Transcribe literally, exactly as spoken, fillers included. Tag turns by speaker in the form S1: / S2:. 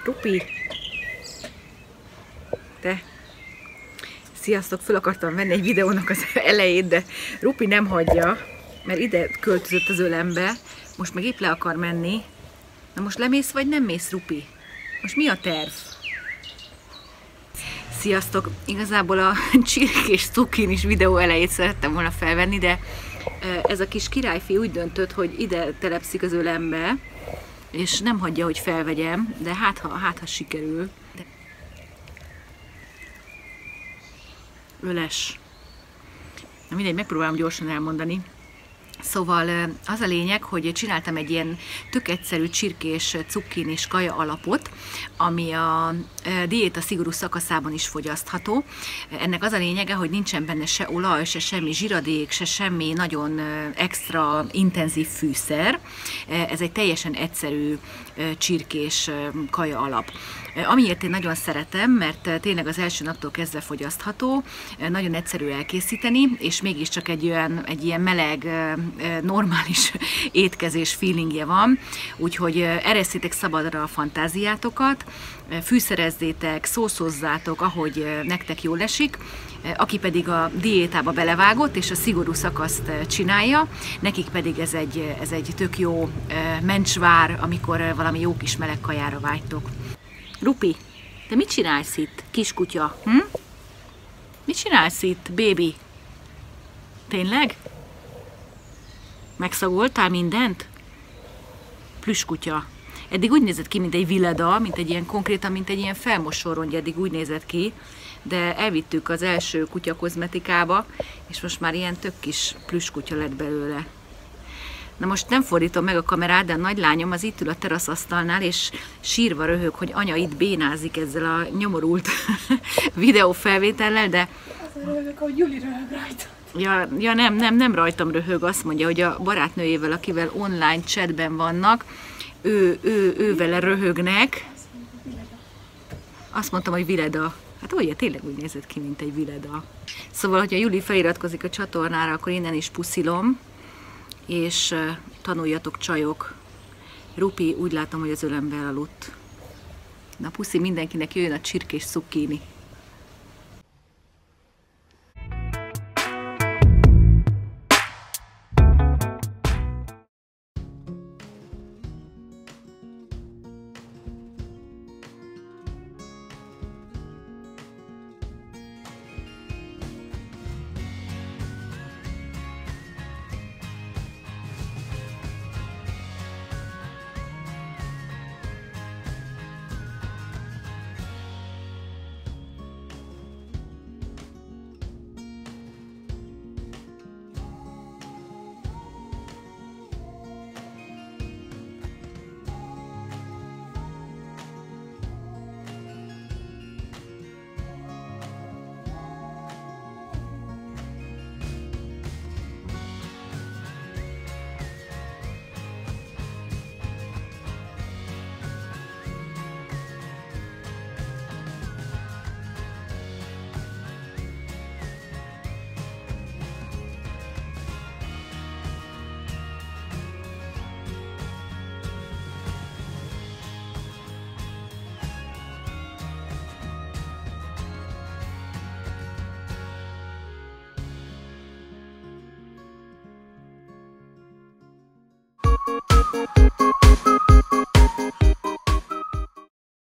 S1: Rupi! Te! Sziasztok! Föl akartam venni egy videónak az elejét, de Rupi nem hagyja, mert ide költözött az ölembe, most meg épp le akar menni. Na most lemész vagy nem mész, Rupi? Most mi a terv? Sziasztok! Igazából a csirkés cukinis videó elejét szerettem volna felvenni, de ez a kis királyfi úgy döntött, hogy ide telepszik az ölembe, és nem hagyja, hogy felvegyem, de hát ha, hát, ha sikerül. De... Öles. Na mindegy, megpróbálom gyorsan elmondani. Szóval az a lényeg, hogy csináltam egy ilyen tök egyszerű csirkés cukkinis kaja alapot, ami a diéta szigorú szakaszában is fogyasztható. Ennek az a lényege, hogy nincsen benne se olaj, se semmi zsiradék, se semmi nagyon extra intenzív fűszer. Ez egy teljesen egyszerű csirkés kaja alap. Amiért én nagyon szeretem, mert tényleg az első naptól kezdve fogyasztható, nagyon egyszerű elkészíteni, és mégiscsak egy, olyan, egy ilyen meleg, normális étkezés feelingje van, úgyhogy eresztétek szabadra a fantáziátokat, fűszerezzétek, szószozzátok, ahogy nektek jól esik. Aki pedig a diétába belevágott, és a szigorú szakaszt csinálja, nekik pedig ez egy, ez egy tök jó mencsvár, amikor valami jó kis meleg kajára vágytok. Rupi, te mit csinálsz itt, kiskutya? Hm? Mit csinálsz itt, bébi? Tényleg? Megszagoltál mindent? Plüskutya. Eddig úgy nézett ki, mint egy vileda, mint egy ilyen konkrétan, mint egy ilyen felmosórongy, eddig úgy nézett ki, de elvittük az első kutya kozmetikába, és most már ilyen tök kis plüskutya lett belőle. Na most nem fordítom meg a kamerát, de a nagylányom az itt ül a teraszasztalnál, és sírva röhög, hogy anya itt bénázik ezzel a nyomorult videófelvétellel, de...
S2: Azért röhögök, hogy Juli röhög rajta.
S1: Ja, ja nem, nem, nem rajtam röhög, azt mondja, hogy a barátnőjével, akivel online chatben vannak, ő, ő, ő vele röhögnek. Azt mondtam, hogy vileda. Hát olyan, tényleg úgy nézett ki, mint egy vileda. Szóval, hogyha Juli feliratkozik a csatornára, akkor innen is puszilom, és tanuljatok, csajok. Rupi, úgy látom, hogy az ölembe elaludt. Na puszi mindenkinek, jöjjön a csirkés cukkini.
S3: Thank you.